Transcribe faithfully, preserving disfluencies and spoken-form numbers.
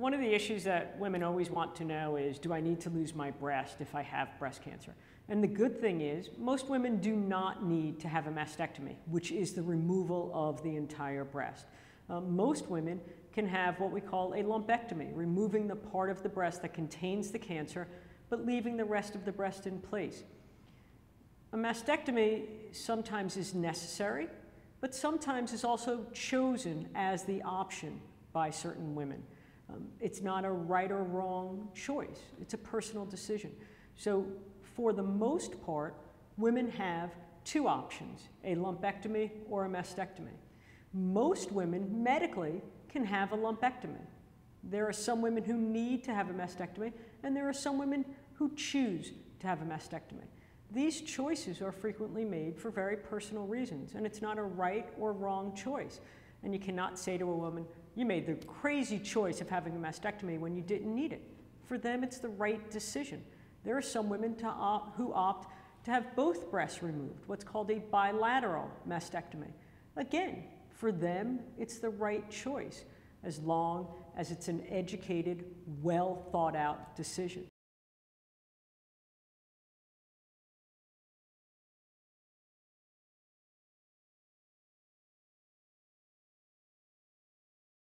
one of the issues that women always want to know is, do I need to lose my breast if I have breast cancer? And the good thing is, most women do not need to have a mastectomy, which is the removal of the entire breast. Uh, most women can have what we call a lumpectomy, removing the part of the breast that contains the cancer, but leaving the rest of the breast in place. A mastectomy sometimes is necessary, but sometimes is also chosen as the option by certain women. Um, it's not a right or wrong choice. It's a personal decision. So for the most part, women have two options, a lumpectomy or a mastectomy. Most women medically can have a lumpectomy. There are some women who need to have a mastectomy, and there are some women who choose to have a mastectomy. These choices are frequently made for very personal reasons, and it's not a right or wrong choice. And you cannot say to a woman, you made the crazy choice of having a mastectomy when you didn't need it. For them, it's the right decision. There are some women to opt, who opt to have both breasts removed, what's called a bilateral mastectomy. Again, for them, it's the right choice, as long as it's an educated, well thought out decision.